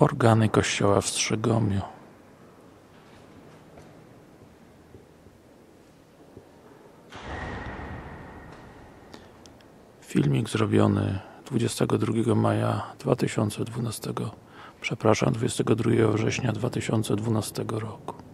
Organy kościoła w Strzygomiu. Filmik zrobiony 22 maja 2012, 22 września 2012 roku.